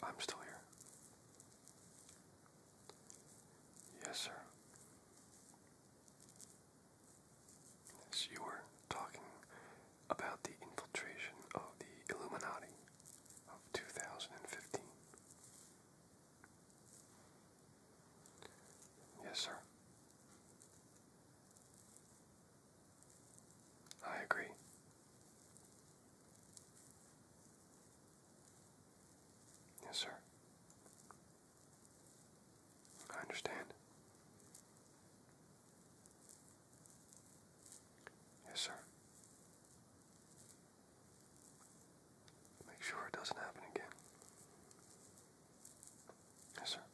I'm still here. Yes, sir. Yes, you were talking about the infiltration of the Illuminati of 2015. Yes, sir. I agree. Yes, sir. I understand. Yes, sir. Make sure it doesn't happen again. Yes, sir.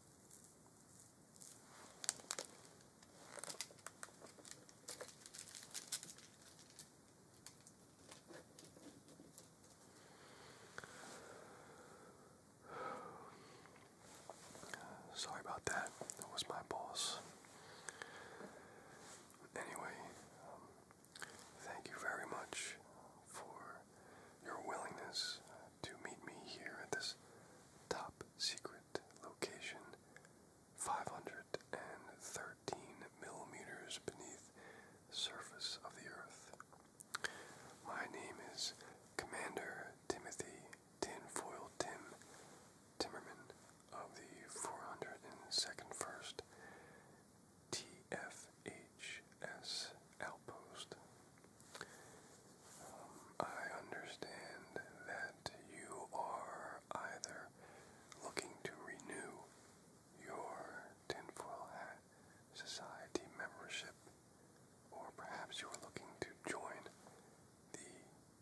Sorry about that. That was my boss. Anyway, thank you very much for your willingness to meet me here at this top secret location, 513 millimeters beneath the surface of the earth. My name is Commander Timothy Tinfoil Tim Timmerman of the 402nd 1st TFHS Outpost. I understand that you are either looking to renew your Tinfoil Hat Society membership, or perhaps you are looking to join the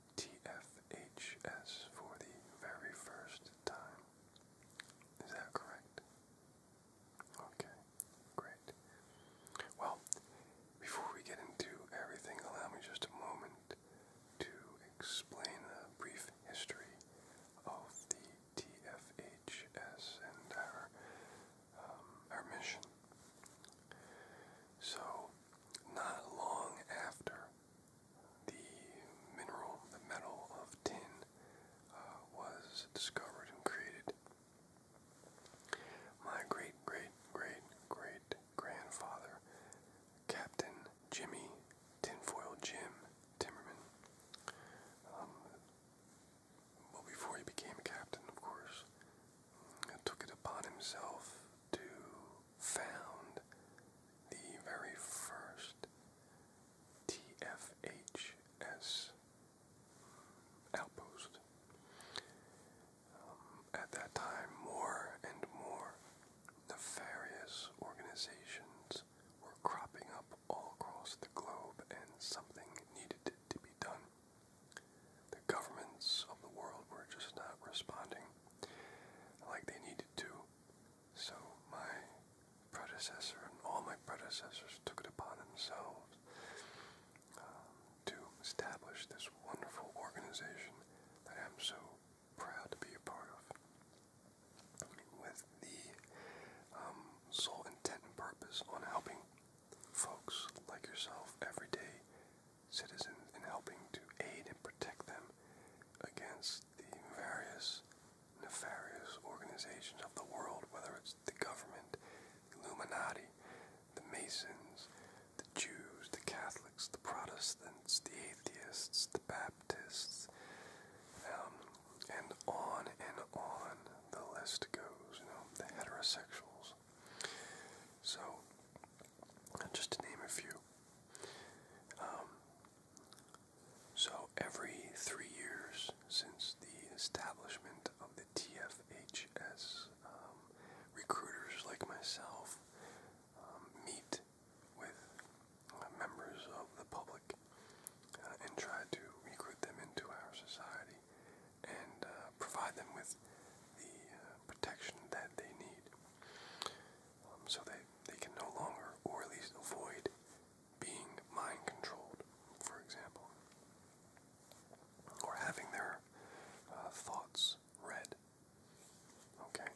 TFHS for the very first time. Is that correct? Okay, great. Well, before we get into everything, allow me just a moment to explain a brief history of the TFHS and our mission. So, not long after the metal of tin was discovered and created, my great-great-great-great-grandfather, Captain Jimmy Tinfoil Jim Timmerman, well, before he became a captain, of course, took it upon himself to found the very first TFHS outpost. At that time, more and more nefarious organizations were cropping up all across the globe, and something needed to be done. The governments of the world were just not responding like they needed to. So my predecessor and all my predecessors took it upon themselves to establish this wonderful organization that I'm so proud to be a part of, with the sole intent and purpose on helping folks like yourself, everyday citizens, in helping to aid and protect them against the various nefarious organizations of the world, whether it's the government, the Illuminati, the Masons, the Jews, the Catholics, the Protestants, the atheists, the Baptists, and on the list goes, the heterosexuals. So, just to name a few. So every 3 years since the establishment of the TFHS, recruiters like myself meet with members of the public and try to recruit them into our society and provide them with the protection that they need, so they can no longer, or at least avoid, being mind controlled, for example, or having their thoughts read. Okay.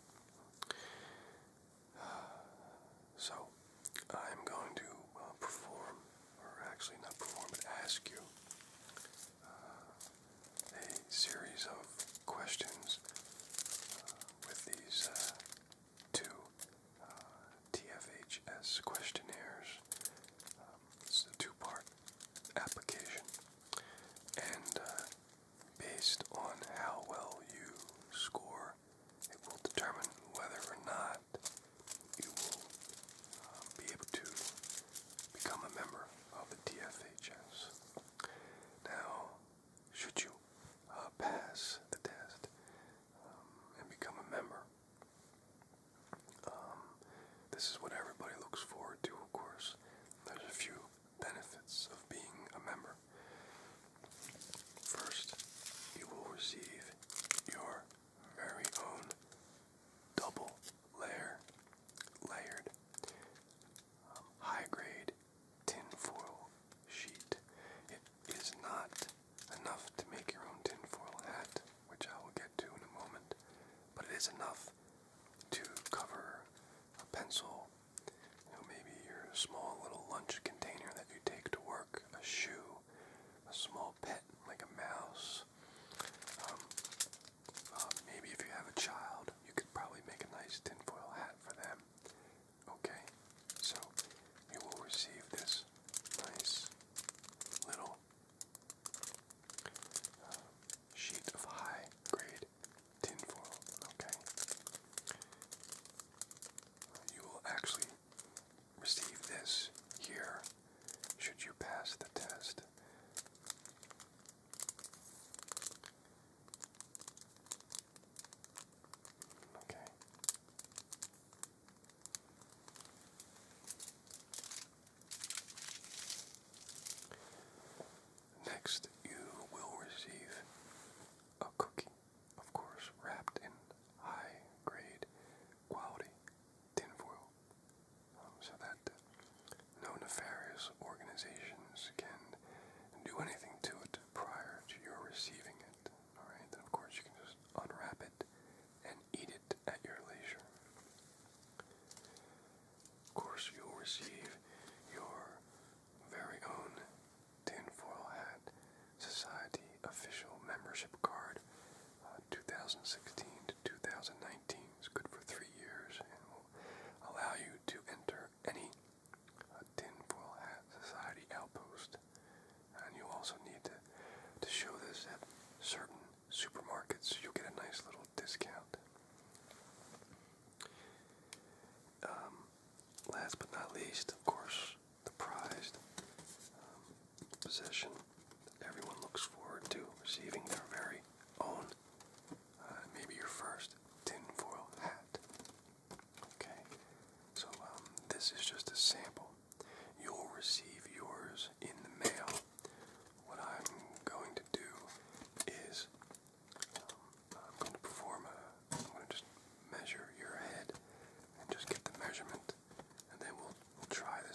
So, I'm going to perform, or actually not perform, but ask you a series of questions with these everybody looks forward to, of course. There's a few benefits of being a member. First, you will receive your very own double layered high-grade tinfoil sheet. It is not enough to make your own tinfoil hat, which I will get to in a moment, but it is enough to cover a pencil, maybe your small little lunch container that you take to work, a shoe, a small pet like a mouse. Maybe if you have a child, you could probably make a nice tinfoil hat for them. Okay, so you will receive this nice little sheet of high-grade tinfoil. Okay, you will actually receive this here should you pass the test. Okay. Next, you will receive a cookie, of course, wrapped in high-grade quality tinfoil, so that no nefarious organizations can do anything to it prior to your receiving it. Alright, then of course you can just unwrap it and eat it at your leisure. Of course, you'll receive your very own tinfoil hat society official membership card, 2016 to 2019. It's good for 3 years and will allow you to enter any tinfoil hat society outpost. And you also need to show this at certain supermarkets. You'll get a nice little discount. Last but not least, of course, the prized possession that everyone looks forward to receiving their very own, maybe your first tinfoil hat. Okay, so this is just a sample. You'll receive yours in the mail. What I'm going to do is I'm going to just measure your head and just get the measurement, and then we'll try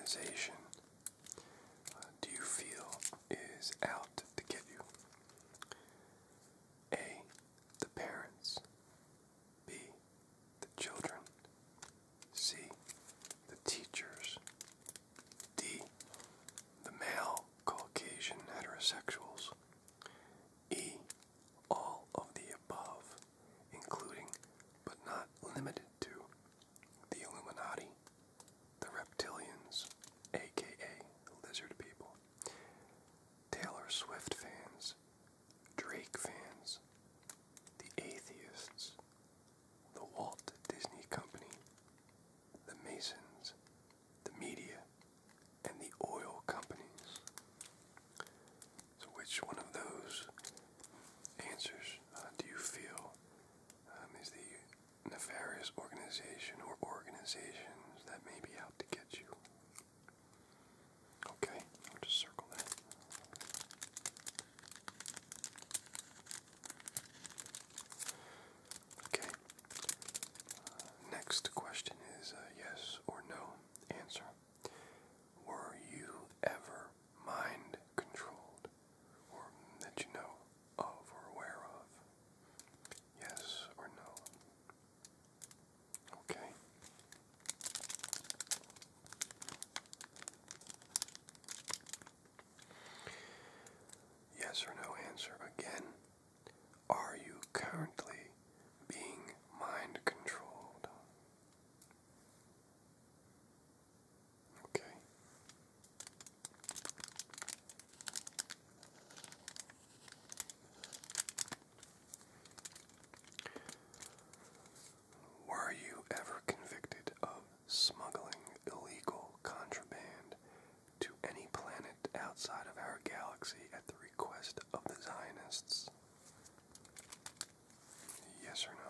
organization do you feel is out to get you? A, the parents. B, the children. C, the teachers. D, the male Caucasian heterosexuals. E, all of the above, including but not limited to the Illuminati, the reptilians, aka the lizard people, Taylor Swift fans, Drake fans, the atheists, the Walt Disney Company, the Masons, the media, and the oil companies. So which one of those answers do you feel is the nefarious organization or organizations that may be out to get you? Okay, I'll just circle that. Okay, next question is a yes or no answer. Were you ever mind controlled, or that you know of or aware of? Yes or no? Okay. Yes or no answer again. Are you currently being mind controlled? Okay. Were you ever convicted of smuggling illegal contraband to any planet outside of our galaxy at the request of the Zionists? Yes or no?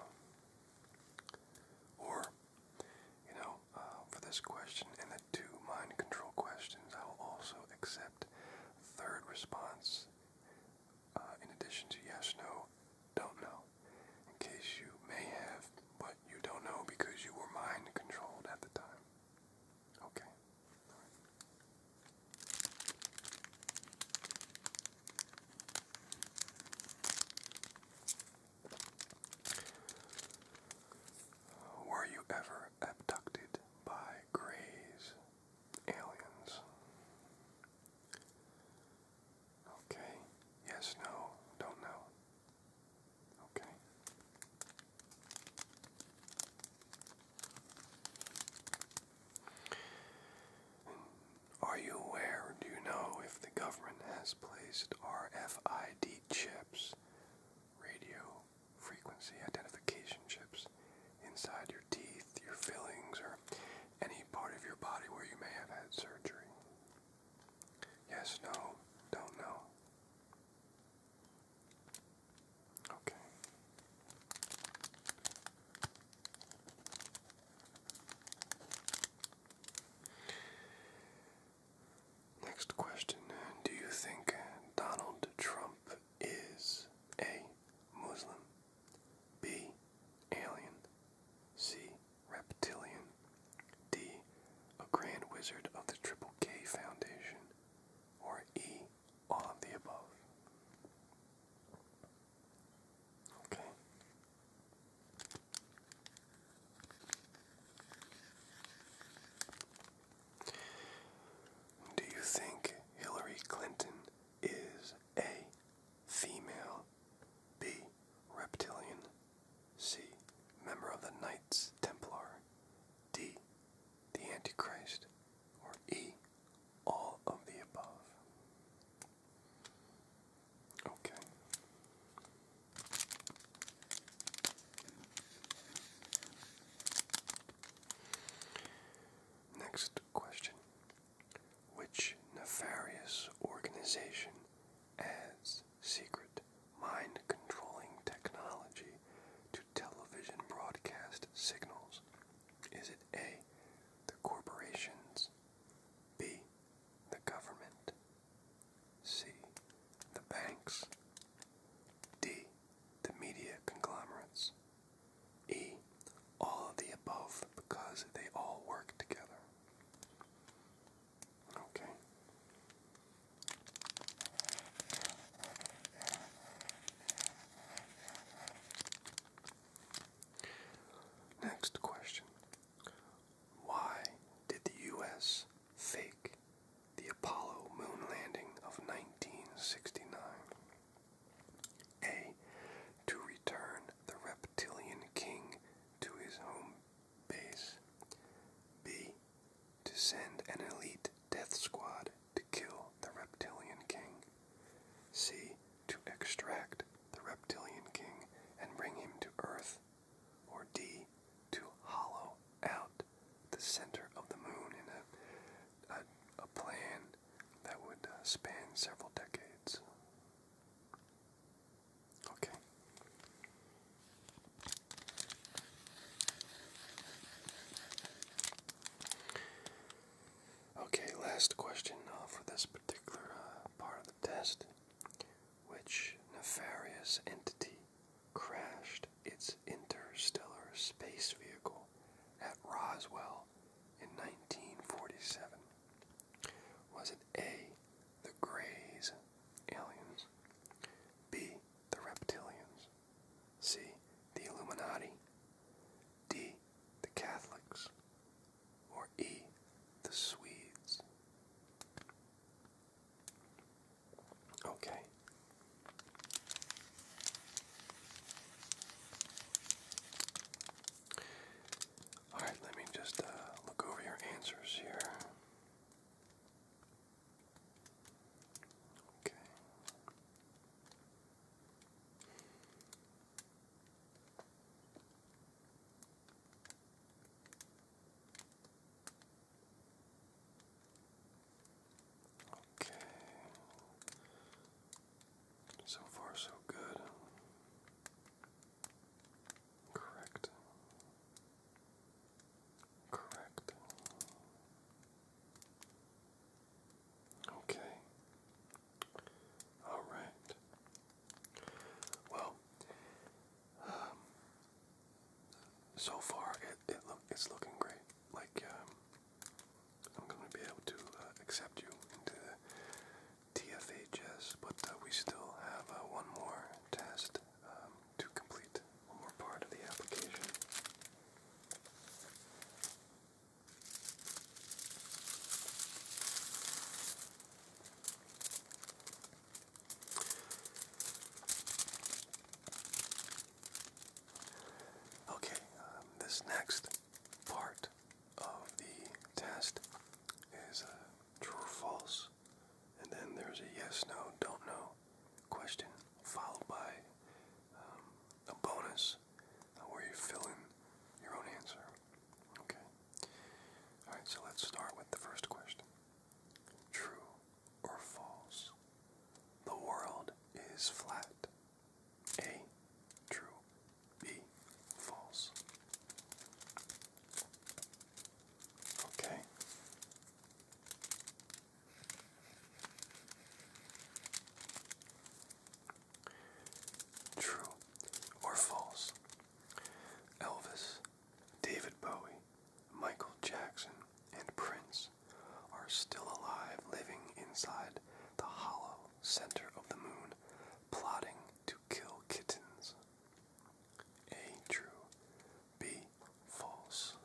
Or, for this question and the two mind control questions, I will also accept third response in addition to yes, no, don't know, in case you may have, but you don't know because you were mind controlled at the time. Okay. Were you ever abducted by Greys, aliens? Okay. Yes, no, don't know. Okay. Are you aware, or do you know if the government has placed RFID chips, radio frequency identification chips, inside your teeth, your fillings, or any part of your body where you may have had surgery? Yes, no, don't know. Okay. Next question. Do you think Donald Trump is A, Muslim, B, alien, C, reptilian, D, a grand wizard of the Triple K Foundation, or E, all of the above? Okay. Do you think Hillary Clinton is A, female, B, reptilian, C, member of the Knights Templar, D, the Antichrist, or E, all of the above? Okay. Next question. Which nefarious organization adds secret mind-controlling technology to television broadcast signals? Is it A, the corporations an elite death squad to kill the reptilian king. C. To extract the reptilian king and bring him to Earth. Or D. To hollow out the center of the moon in a plan that would span several decades. Okay. Okay, last question for this particular part of the test. Which nefarious entity crashed its interstellar space vehicle at Roswell in 1947? Was it A, the Greys, aliens, B, the reptilians, C, the Illuminati, D, the Catholics, or E, the Swedes? Okay. Alright, let me just look over your answers here. Okay. Okay. So far, so good. Correct. Correct. Okay. All right. Well, so far it's looking great. Like I'm going to be able to accept you into the TFHS, but we still have one more test to complete, one more part of the application. Okay, this next part of the test is true or false, and then there's a yes, no, don't know question, followed by a bonus where you fill in your own answer. Okay. Alright, so let's start with the first question. True or false? The world is flat. A. True. B. False. Okay. True or false? Elvis, David Bowie, Michael Jackson, and Prince are still alive, living inside the hollow center of the moon, plotting to kill kittens. A. True. B. False.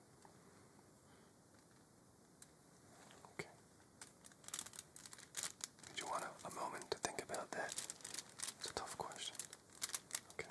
Okay. Did you want a moment to think about that? It's a tough question. Okay.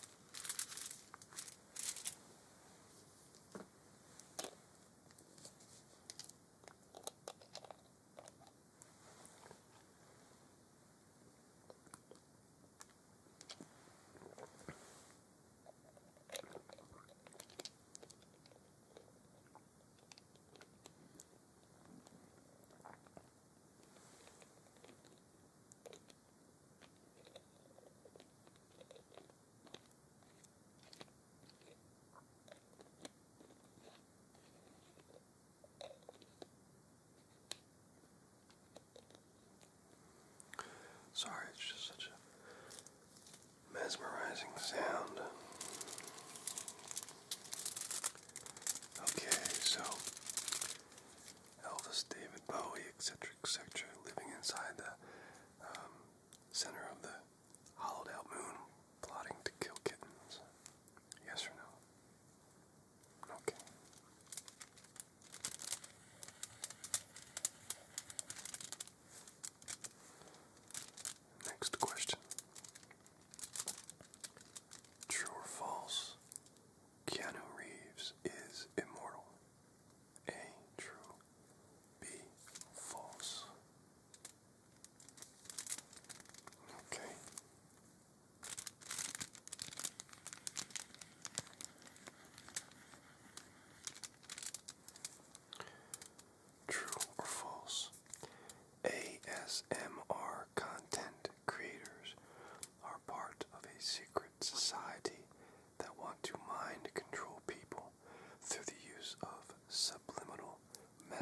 Sorry, it's just such a mesmerizing sound. Okay, so Elvis, David Bowie, etc., living inside the center of the hollowed out moon, plotting to kill kittens. Yes or no? Okay. Next question.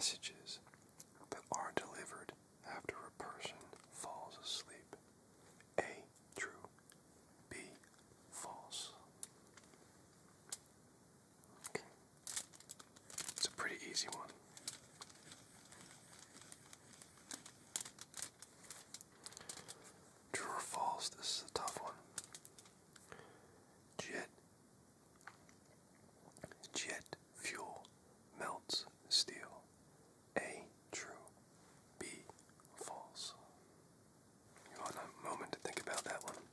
messages that are delivered after a person falls asleep? A. True. B. False. Okay. It's a pretty easy one. True or false? This is a tough one. Jet fuel melts steel. A. True. B. False. You want a moment to think about that one?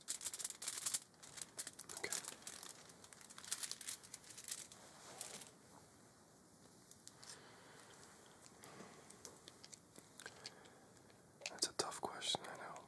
Okay. That's a tough question, I know.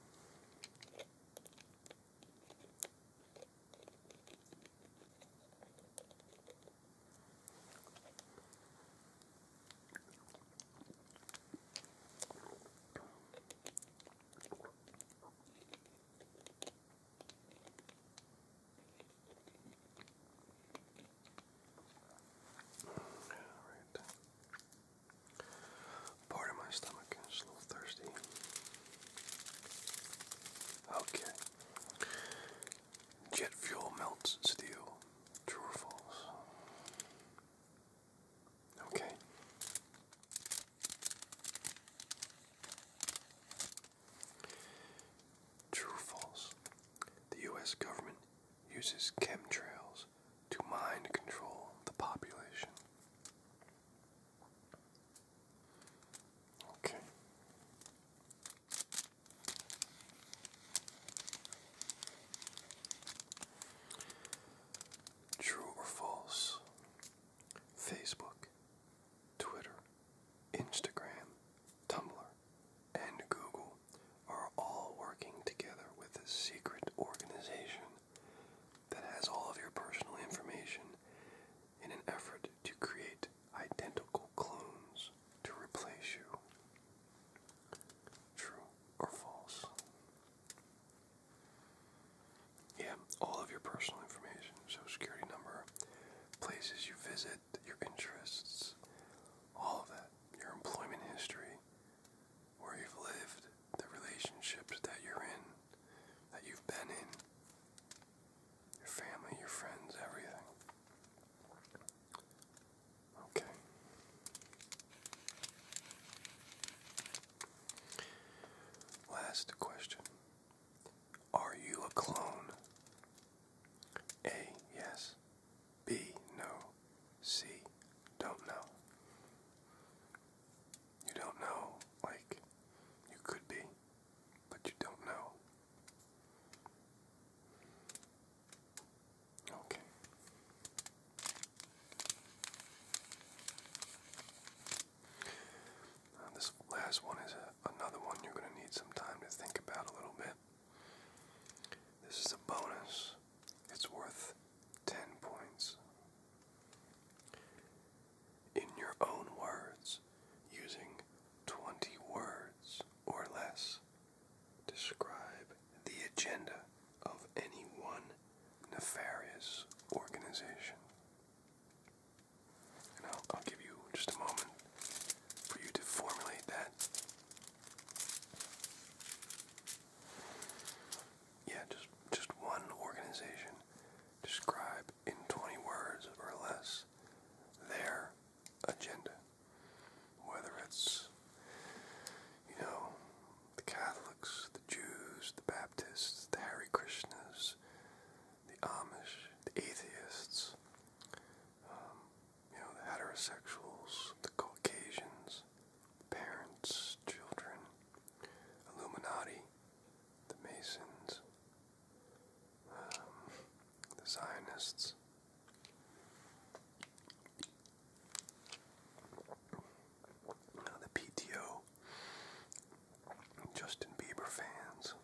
Pardon my stomach, it's a little thirsty. Okay. Jet fuel melts steel. True or false? Okay. True or false? The U.S. government uses chemtrails to mind control the population. Okay. True or false? Facebook, Twitter, Instagram, Tumblr, and Google are all working together with a secret organization that has all of your personal information in an effort to create identical clones to replace you. True or false? Yeah, all of your personal information, Social Security number, places you visit, your interests, all of that, your employment history, where you've lived, the relationships that you're in, that you've been in, your family, your friends, everything. Okay. Last question. Are you a clone? A. Yes. B. No. C. Don't know. You don't know, like, you could be, but you don't know. Okay. This last one is another one you're going to need some time to think about a little bit. This is a bonus. It's worth 10 points. In your own words, using 20 words or less, describe the agenda of any one nefarious organization. And I'll give you just a moment for you to formulate that. Yeah, just one organization. Describe in 20 words or less their agenda. Whether it's, the Catholics, the Jews, the Baptists, the Hare Krishnas, the Amish, the atheists, the heterosexuals, the Caucasians, parents, children, Illuminati, the Masons, the Zionists, the PTO, Justin Bieber fans,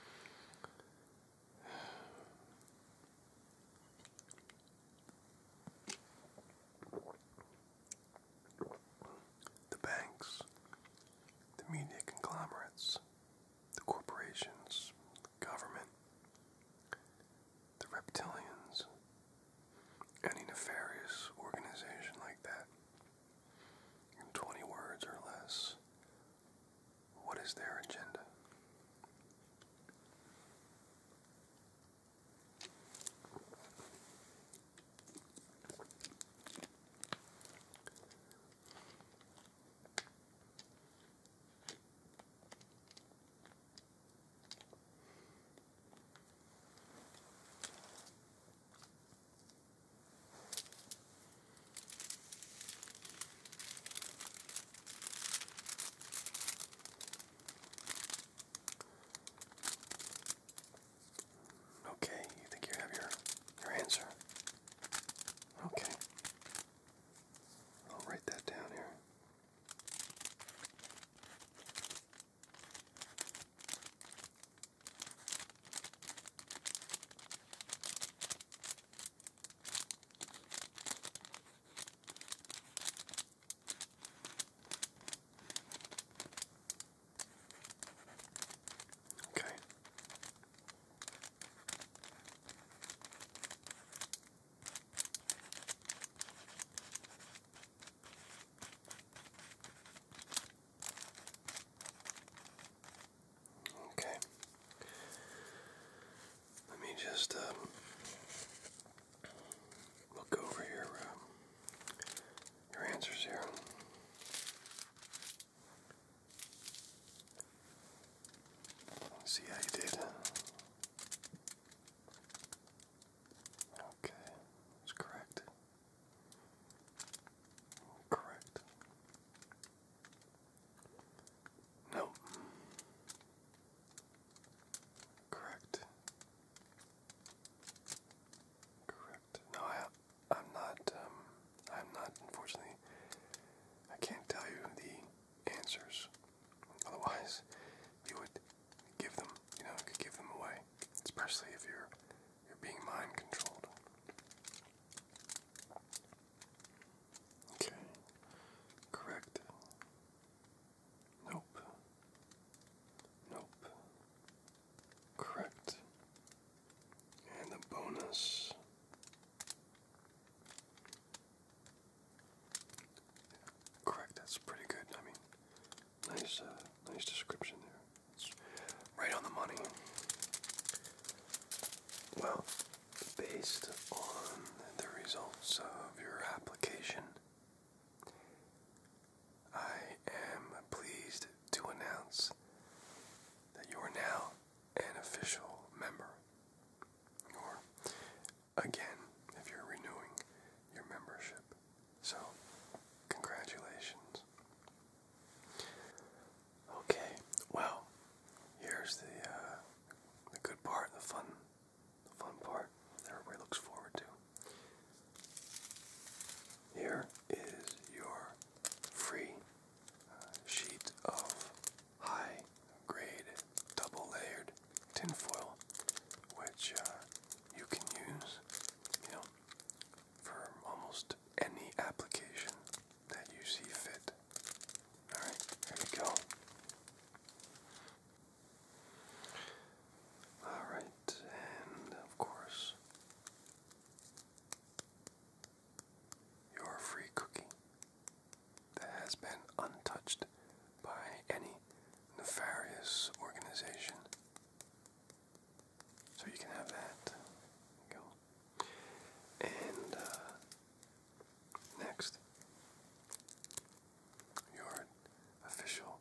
the banks, the media conglomerates, the corporations, the government, the reptilians, any nefarious organization like that. In 20 words nice, nice description there. It's right on the money. Well, based on the results of your application, I am pleased to announce that you are now an official member. Or, again, if you're renewing your membership. So, congratulations. Okay, well, here's the good part, the fun part that everybody looks forward to. Here is your free sheet of high-grade, double-layered tinfoil, which you can use, for almost any application that you see fit. Alright, here we go. Alright, and of course, your free cookie that has been untouched by any nefarious organization. So you can have that. There you go. And next, your official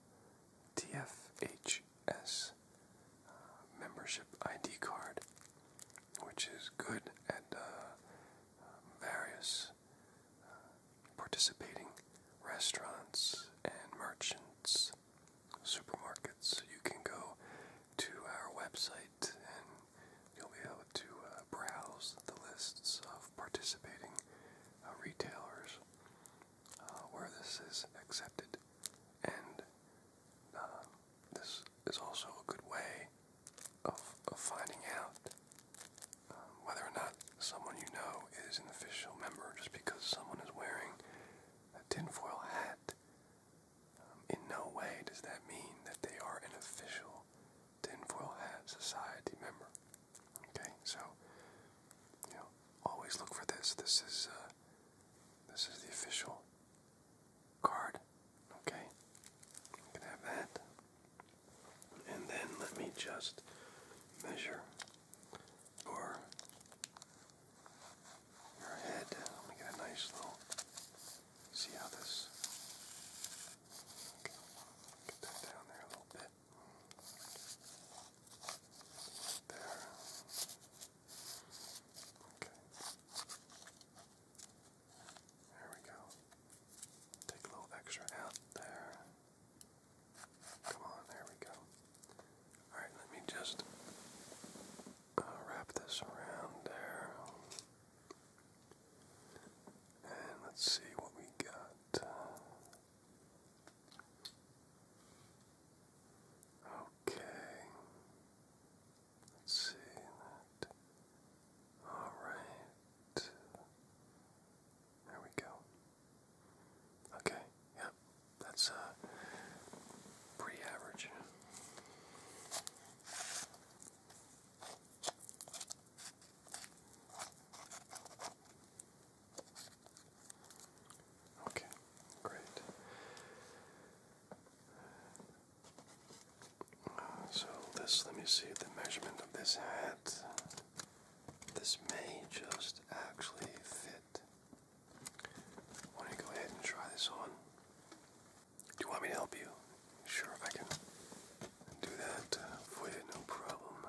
TFHS membership ID card, which is good at various participating restaurants and merchants, supermarkets. You can go to our website and you'll be able to browse the lists of participating retailers where this is accepted. And this is also a good way of finding out whether or not someone you know is an official member. Just because someone is wearing a tinfoil hat, in no way does that mean that they are an official tinfoil hat society member. Okay, so always look for this. This is the official card. Okay, you can have that. And then let me just measure your head. Let me get a nice little, see how this, okay, get that down there a little bit. There. Okay. There we go. Take a little extra out there. Come on, there we go. Alright, let me just wrap this around there. And let's see what we got. Okay. Let's see that. Alright. There we go. Okay, yep. That's pretty average. Okay, great. So let me see the measurement of this hat. This may just actually fit. Why don't you go ahead and try this on? Do you want me to help you? Sure, I can do that for you, no problem.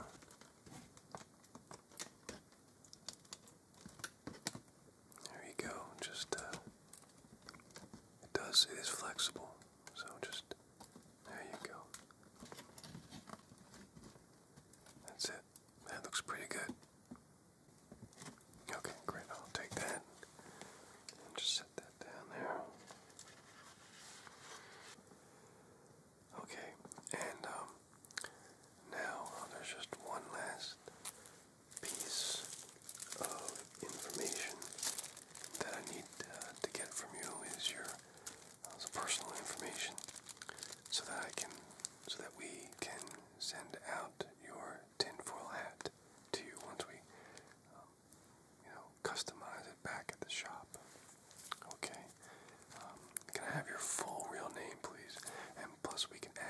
There you go. Just it is flexible, so just there you go. That's it. That looks pretty good. Okay, great. I'll take that and just set that down there. Okay, and now there's just one last piece of information that I need to get from you. Is your some personal information, so that we can send out your tinfoil hat to you once we customize it back at the shop. Okay. Can I have your full real name, please? And plus we can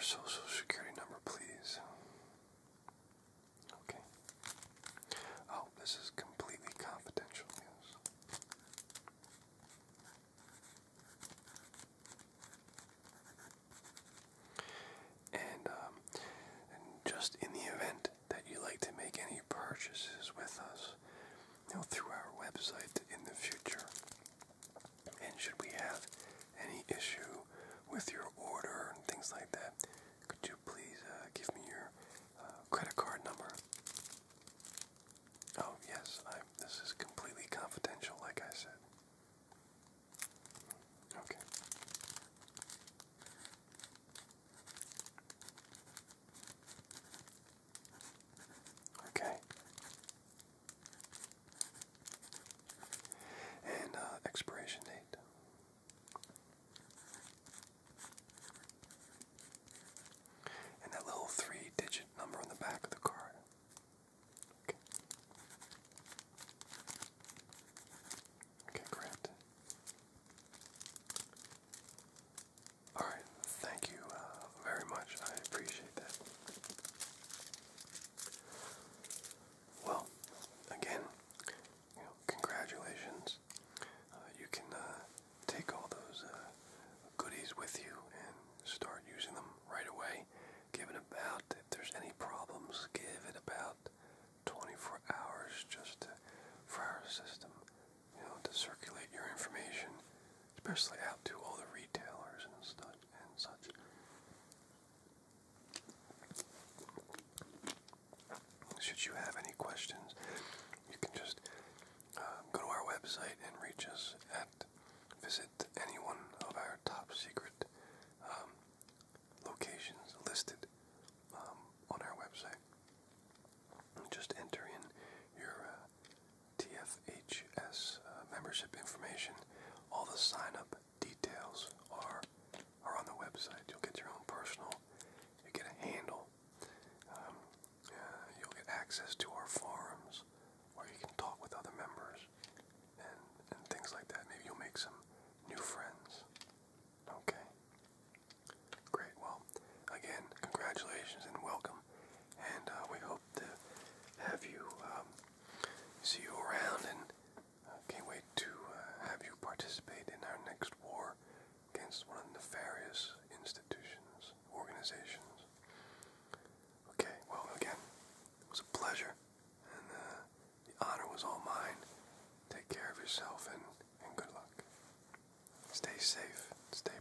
social security number, please. Okay. Oh, this is completely confidential, yes. And just in the event that you like to make any purchases with us, through our website in the future, and should we have any issue with your order and things like that, could you please give me your credit card number? Oh, yes, this is completely confidential, like I said. Okay. Okay. And expiration date. And that little 3-digit number on the back of the card. Okay. Okay, great. Alright, thank you very much. I appreciate that. Well, again, congratulations. You can take all those goodies with you and start using them right away. Give it about, if there's any problems, give it about 24 hours just for our system, to circulate your information, especially out to all the retailers and stuff and such. Should you have any questions, you can just go to our website and reach us visit any one of our top secret locations listed on our website. Just enter in your TFHS membership information. All the sign-up details are on the website. You'll get your own personal, you get a handle, you'll get access to our forums where you can talk with other members and things like that. Maybe you'll make some new friends. Okay. Great. Well, again, congratulations and welcome. And we hope to have you, see you around, and can't wait to have you participate in our next war against one of the nefarious institutions, organizations. Okay, well, again, it was a pleasure, and the honor was all mine. Take care of yourself, and good luck. Stay safe, stay